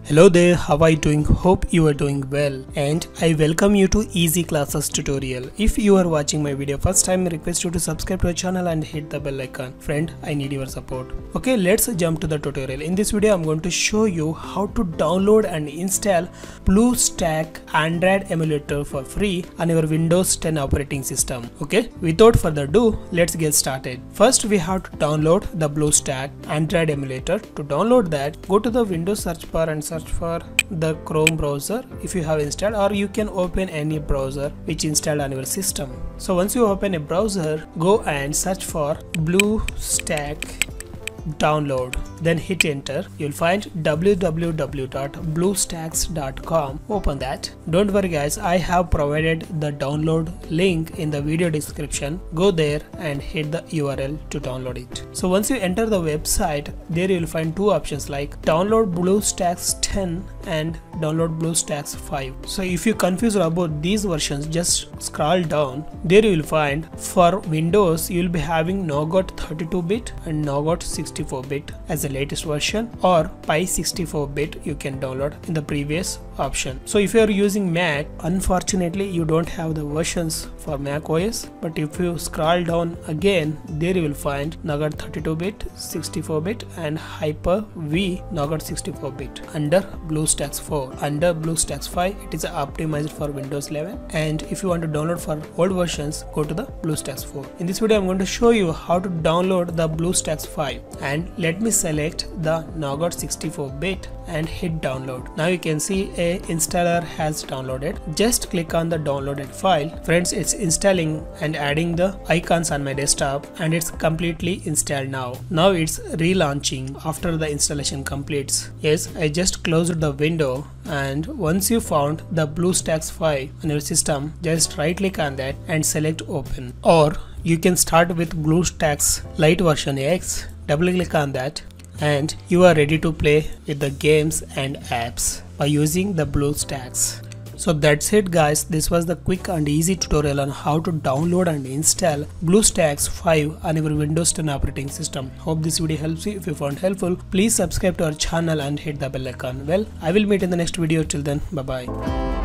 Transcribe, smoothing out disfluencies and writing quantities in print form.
Hello there, how are you doing? Hope you are doing well, and I welcome you to Easy Classes tutorial. If you are watching my video first time, I request you to subscribe to our channel and hit the bell icon. Friend, I need your support. Okay, let's jump to the tutorial. In this video, I'm going to show you how to download and install Bluestacks Android emulator for free on your Windows 10 operating system. Okay, without further ado, let's get started. First, we have to download the Bluestacks Android emulator. To download that, go to the Windows search bar and search for the Chrome browser if you have installed, or you can open any browser which installed on your system. So once you open a browser, go and search for Bluestacks download, then hit enter. You'll find www.bluestacks.com. open that. Don't worry guys, I have provided the download link in the video description. Go there and hit the URL to download it. So once you enter the website, there you'll find two options like download Bluestacks 10 and download Bluestacks 5. So if you're confused about these versions, just scroll down. There you will find for Windows you'll be having Nougat 32-bit and Nougat 64-bit as the latest version, or Pi 64-bit you can download in the previous option. So if you are using Mac, unfortunately you don't have the versions for Mac OS, but if you scroll down again, there you will find Nougat 32-bit, 64-bit and Hyper-V Nougat 64-bit under Bluestacks 4. Under Bluestacks 5 it is optimized for Windows 11, and if you want to download for old versions, go to the Bluestacks 4. In this video I'm going to show you how to download the Bluestacks 5, and let me select the Nougat 64-bit and hit download. Now you can see a installer has downloaded. Just click on the downloaded file. Friends, it's installing and adding the icons on my desktop, and it's completely installed now. Now it's relaunching after the installation completes. Yes, I just closed the window, and once you found the Bluestacks 5 on your system, just right click on that and select open. Or you can start with Bluestacks Lite version X, double click on that, and you are ready to play with the games and apps by using the Bluestacks. So that's it guys, this was the quick and easy tutorial on how to download and install Bluestacks 5 on your Windows 10 operating system. Hope this video helps you. If you found helpful, please subscribe to our channel and hit the bell icon. Well, I will meet in the next video. Till then, bye bye.